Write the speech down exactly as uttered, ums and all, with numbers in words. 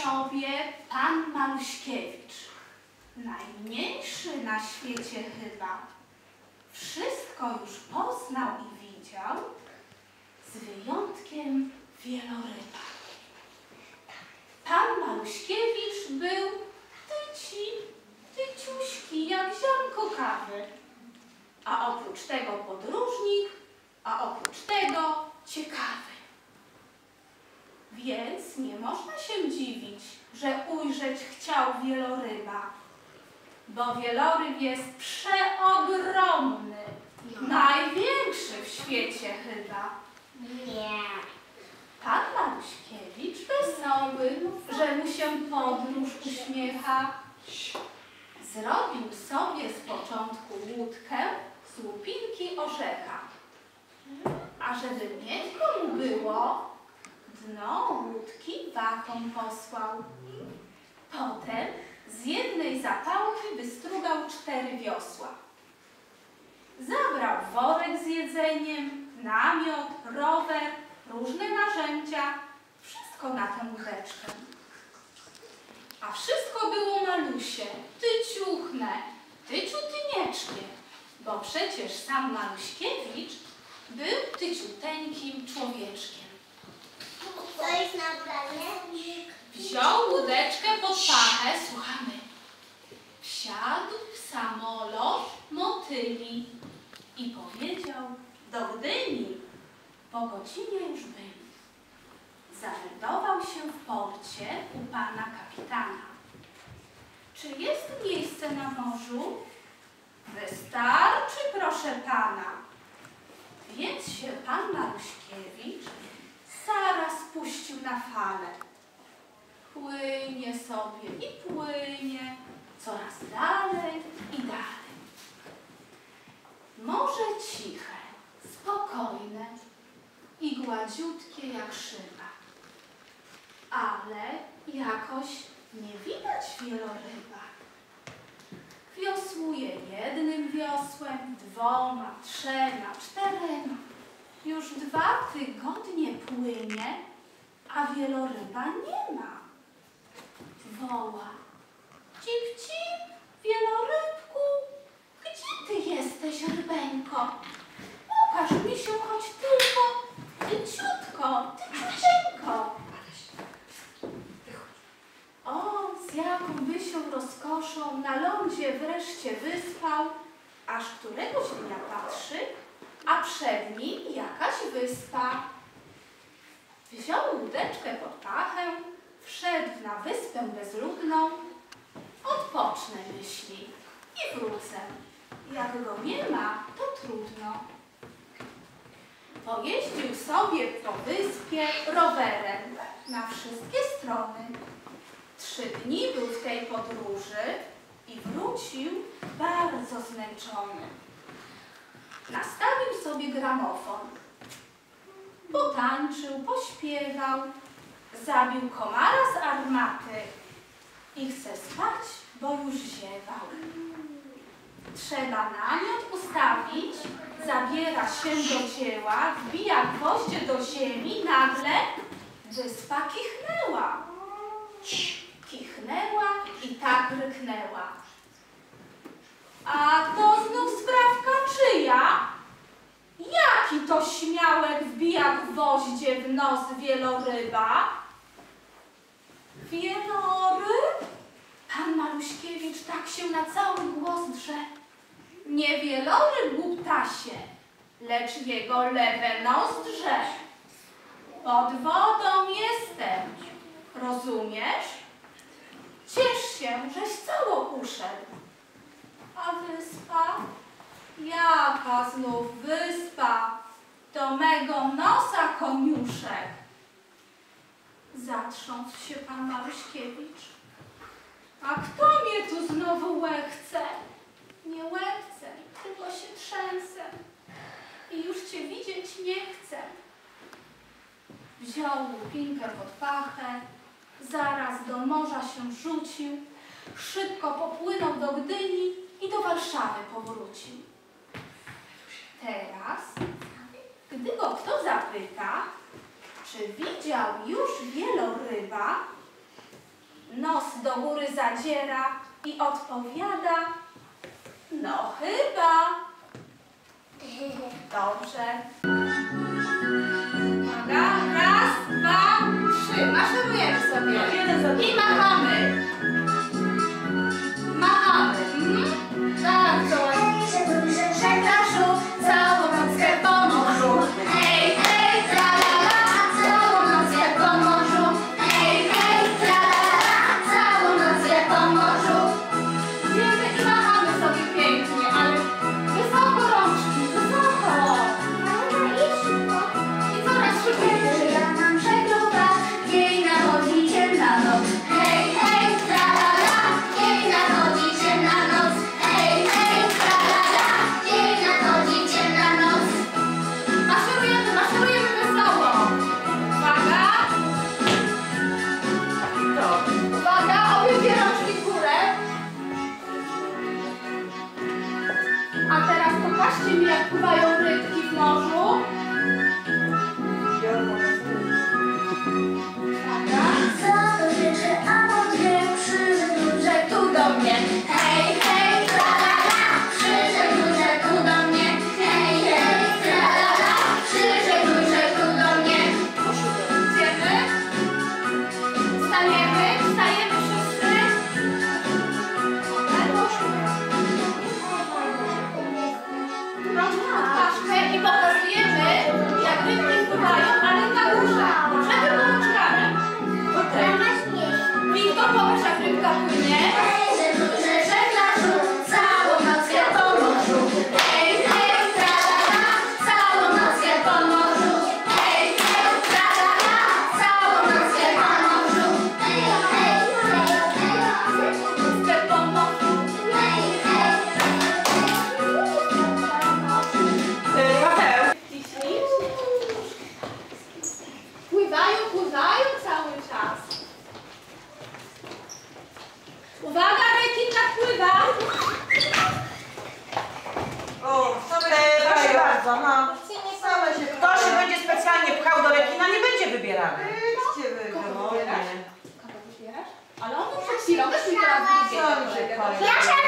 sobie pan Maluśkiewicz, najmniejszy na świecie chyba. Wszystko już poznał i widział, z wyjątkiem wieloryba. Pan Maluśkiewicz był tyci, tyciuśki, jak ziarnko kawy. A oprócz tego podróżnik, a oprócz tego ciekawy. Więc nie można się dziwić, że ujrzeć chciał wieloryba, bo wieloryb jest przeogromny, no. Największy w świecie chyba. Nie. Pan Maluśkiewicz wesoły, że mu się podróż uśmiecha, zrobił sobie z początku łódkę z łupinki orzecha. A żeby miękko mu było, dno łódki wachą posłał. Potem z jednej zapałki wystrugał cztery wiosła. Zabrał worek z jedzeniem, namiot, rower, różne narzędzia, wszystko na tę łódeczkę. A wszystko było malusie, tyciuchne, tyciu tynieczkie, bo przecież sam Maluśkiewicz był tyciuteńkim człowieczkiem. Co jest na planie? Wziął łódeczkę pod pachę, słuchamy. Wsiadł w samolot motyli i powiedział do Gdyni. Po godzinie już byli. Zameldował się w porcie u pana kapitana. Czy jest miejsce na morzu? Wystarczy, proszę pana. Więc się pan Maluśkiewicz zaraz puścił na falę. Płynie sobie i płynie, coraz dalej i dalej. Morze ciche, spokojne i gładziutkie jak szyba. Ale jakoś nie widać wieloryba. Wiosłuje jednym wiosłem, dwoma, trzema, czterema. Już dwa tygodnie płynie, a wieloryba nie ma. Woła. Cip, cip, wielorybku, gdzie ty jesteś, rybeńko? Pokaż mi się choć tylko, tyciutko, tyciuteńko. O, z jaką by się rozkoszą na lądzie wreszcie wyspał, aż któregoś dnia patrzy, a przed nim jakaś wyspa. Wziął łódeczkę pod pachę, wszedł na wyspę bezludną. Odpocznę, myśli, i wrócę. Jak go nie ma, to trudno. Pojeździł sobie po wyspie rowerem na wszystkie strony. Trzy dni był w tej podróży i wrócił bardzo zmęczony. Nastawił sobie gramofon. Potańczył, pośpiewał, zabił komara z armaty i chce spać, bo już ziewał. Trzeba namiot ustawić, zabiera się do dzieła, wbija gwoździe do ziemi, nagle wyspa kichnęła. Kichnęła i tak ryknęła. A to znów sprawka czyja? Jaki to śmiałek wbija gwoździe w nos wieloryba? Wieloryb? Pan Maluśkiewicz tak się na cały głos drze. Nie wieloryb, głuptasie, lecz jego lewe nozdrze. Pod wodą jestem, rozumiesz? Ciesz się, żeś cało uszedł. A wyspa? Jaka znów wyspa? Do mego nosa koniuszek. Zatrząsł się pan Maluśkiewicz. A kto mnie tu znowu łechce? Nie łechcę, tylko się trzęsę i już cię widzieć nie chcę. Wziął łupinkę pod pachę, zaraz do morza się rzucił, szybko popłynął do Gdyni i do Warszawy powrócił. Teraz, gdy go kto zapyta, czy widział już wieloryba, nos do góry zadziera i odpowiada: no chyba. Dobrze. Uwaga, raz, dwa, trzy. Maszerujemy sobie. I machamy. Machamy. Mhm. Bardzo ładnie. Żeglarzu, całą nockę po morzu. Hej, hej, tra la la, całą nockę po morzu. Hej, hej, tra la la, całą nockę po morzu. Wiemy i machamy sobie pięknie, ale wysoko rączki, wysoko. I coraz szybciej. Żegluga, jej nawodziciel na noc. Hej, hej, tra la la, jej nawodziciel na noc. Hej, hej, tra la la, jej nawodziciel na noc. Maszerujemy, maszerujemy wesoło. Uwaga. Uwaga, obie rączki w górę. A teraz pokażcie mi, jak pływają rybki w morzu. Uwaga. Co to życzy, a mądry przyszedł, że tu do mnie. Hej, hej, tra la la, przyszedł, że tu do mnie. Hej, hej, tra la la, przyszedł, że tu do mnie. Idziemy. Wstajemy, wstajemy wszyscy. Rączkę na paszkę i pokazujemy, jak rybki wpływają, ale na górze. Żeby rączkami. Wiktor, pokaż, jak rybka płynie. Żeglarzu, całą nockę po morzu. Hej, hej, tra la la, całą nockę po morzu. Hej, hej, tra la la, całą nockę po morzu. Hej, hej, nockę po morzu. Hej, hej. Paweł, Ślicznie. Pływają, pływają cały czas. Uwaga, rekin napływa. o, proszę bardzo, no. Same się Kto się będzie specjalnie pchał do rekina, nie będzie wybierany. Idźcie wy, Kogo no, wybierasz? nie. Kogo wybierasz? Ale on przed chwilą też mi teraz Co mi się wybiera. powie? Ja